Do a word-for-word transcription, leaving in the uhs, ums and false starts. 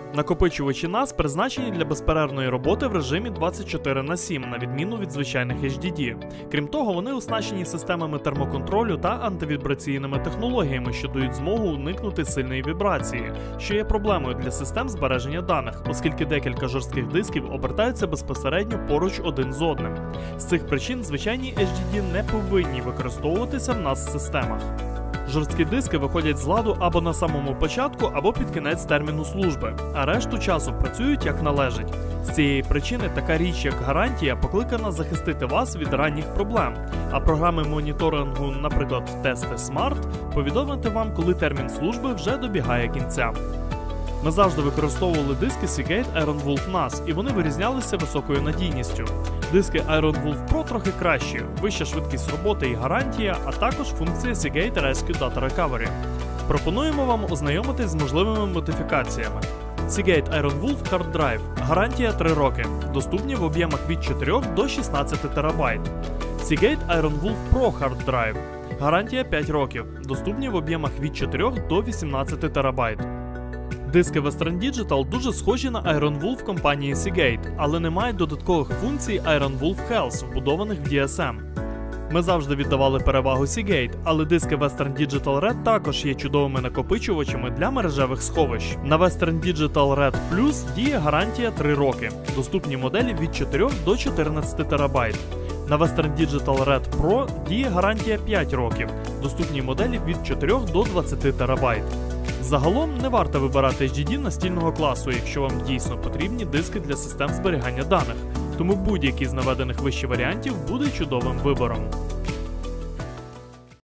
Накопичувачі нас призначені для безперервної роботи в режимі двадцять чотири на сім, на відміну від звичайних ейч ді ді. Крім того, вони оснащені системами термоконтролю та антивібраційними технологіями, що дають змогу уникнути сильної вібрації, що є проблемою для систем збереження даних, оскільки декілька жорстких дисків обертаються безпосередньо поруч один з одним. З цих причин звичайні ейч ді ді не повинні використовуватися в нас в системах. Жорсткі диски виходять з ладу або на самому початку, або під кінець терміну служби, а решту часу працюють як належить. З цієї причини така річ, як гарантія, покликана захистити вас від ранніх проблем, а програми моніторингу, наприклад, Тести Smart, повідомити вам, коли термін служби вже добігає кінця. Ми завжди використовували диски Seagate IronWolf нас, і вони вирізнялися високою надійністю. Диски IronWolf Pro трохи кращі, вища швидкість роботи і гарантія, а також функція Seagate Rescue Data Recovery. Пропонуємо вам ознайомитись з можливими модифікаціями. Seagate IronWolf Hard Drive. Гарантія три роки. Доступні в об'ємах від чотирьох до шістнадцяти терабайт. Seagate IronWolf Pro Hard Drive. Гарантія п'ять років. Доступні в об'ємах від чотирьох до вісімнадцяти терабайт. Диски Western Digital дуже схожі на IronWolf компанії Seagate, але не мають додаткових функцій IronWolf Health, вбудованих в ді ес ем. Ми завжди віддавали перевагу Seagate, але диски Western Digital Red також є чудовими накопичувачами для мережевих сховищ. На Western Digital Red Plus діє гарантія три роки, доступні моделі від чотирьох до чотирнадцяти терабайт. На Western Digital Red Pro діє гарантія п'ять років, доступні моделі від чотирьох до двадцяти терабайт. Загалом не варто вибирати ейч ді ді настільного класу, якщо вам дійсно потрібні диски для систем зберігання даних, тому будь-який з наведених вище варіантів буде чудовим вибором.